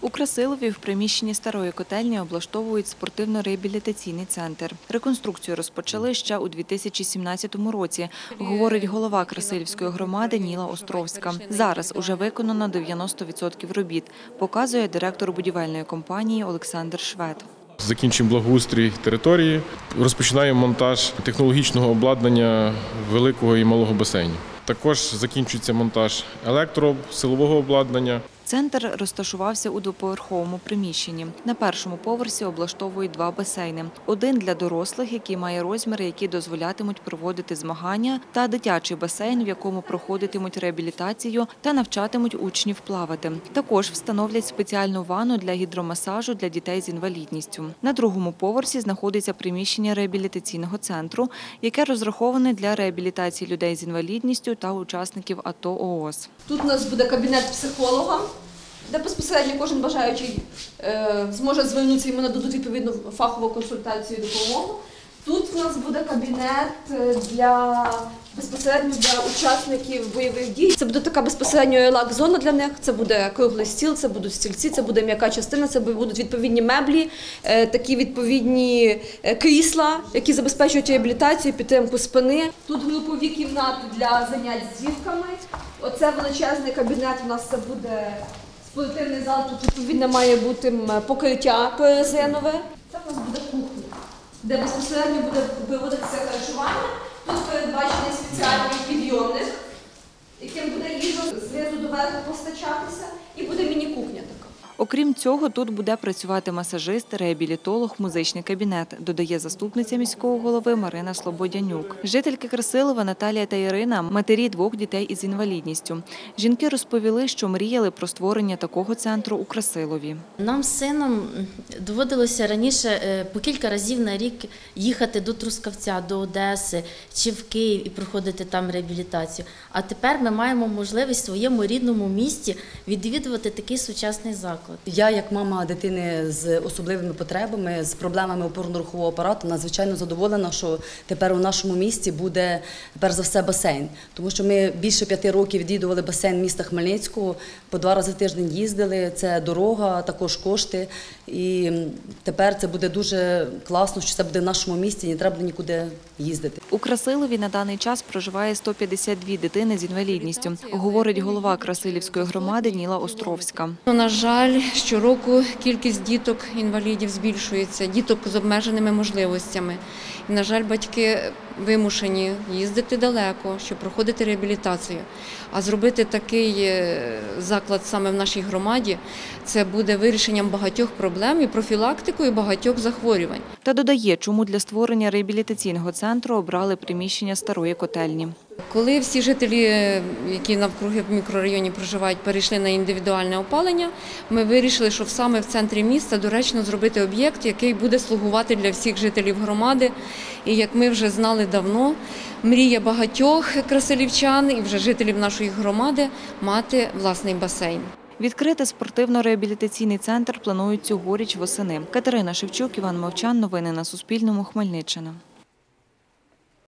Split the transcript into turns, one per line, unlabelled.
У Красилові в приміщенні старої котельні облаштовують спортивно-реабілітаційний центр. Реконструкцію розпочали ще у 2017 році, говорить голова Красилівської громади Ніла Островська. Зараз уже виконано 90% робіт, показує директор будівельної компанії Олександр Швед.
Закінчуємо благоустрій території, розпочинаємо монтаж технологічного обладнання великого і малого басейнів. Також закінчується монтаж силового обладнання.
Центр розташувався у двоповерховому приміщенні. На першому поверсі облаштовують 2 басейни. Один для дорослих, який має розміри, які дозволятимуть проводити змагання, та дитячий басейн, в якому проходитимуть реабілітацію та навчатимуть учнів плавати. Також встановлять спеціальну ванну для гідромасажу для дітей з інвалідністю. На другому поверсі знаходиться приміщення реабілітаційного центру, яке розраховане для реабілітації людей з інвалідністю та учасників АТО/ООС.
Тут у нас буде кабінет психолога, де безпосередньо кожен бажаючий зможе звернутися, йому нададуть відповідну фахову консультацію і допомогу. Тут у нас буде кабінет безпосередньо для учасників бойових дій. Це буде така безпосередньо релакс-зона для них, це буде круглий стіл, це будуть стільці, це буде м'яка частина, це будуть відповідні меблі, такі відповідні крісла, які забезпечують реабілітацію, підтримку спини. Тут групові кімнати для занять з дітками. Оце величезний кабінет, у нас це буде спортивний зал, тут відповідно має бути покриття резинове. Це у нас буде кухня, де безпосередньо буде проводитися харчування. Тут передбачений спеціальний підйомник, яким буде їжа знизу до верху постачатися, і буде міні-кухня така.
Окрім цього, тут буде працювати масажист, реабілітолог, музичний кабінет, додає заступниця міського голови Марина Слободянюк. Жительки Красилова Наталія та Ірина – матері 2 дітей із інвалідністю. Жінки розповіли, що мріяли про створення такого центру у Красилові.
Нам з сином доводилося раніше по кілька разів на рік їхати до Трускавця, до Одеси чи в Київ і проходити там реабілітацію. А тепер ми маємо можливість в своєму рідному місті відвідувати такий сучасний заклад.
Я, як мама дитини з особливими потребами, з проблемами опорно-рухового апарату, надзвичайно задоволена, що тепер у нашому місті буде, перш за все, басейн. Тому що ми більше 5 років відвідували басейн міста Хмельницького, по 2 рази в тиждень їздили, це дорога, також кошти. І тепер це буде дуже класно, що це буде в нашому місті, не треба нікуди їздити.
У Красилові на даний час проживає 152 дитини з інвалідністю, говорить голова Красилівської громади Ніла Островська.
На жаль, щороку кількість діток-інвалідів збільшується, діток з обмеженими можливостями. І, на жаль, батьки вимушені їздити далеко, щоб проходити реабілітацію. А зробити такий заклад саме в нашій громаді – це буде вирішенням багатьох проблем і профілактикою багатьох захворювань.
Та додає, чому для створення реабілітаційного центру обрали приміщення старої котельні.
Коли всі жителі, які навкруги в мікрорайоні проживають, перейшли на індивідуальне опалення, ми вирішили, що саме в центрі міста доречно зробити об'єкт, який буде слугувати для всіх жителів громади. І як ми вже знали давно, мрія багатьох красилівчан і вже жителів нашої громади мати власний басейн.
Відкрити спортивно-реабілітаційний центр планують цьогоріч восени. Катерина Шевчук, Іван Мовчан. Новини на Суспільному. Хмельниччина.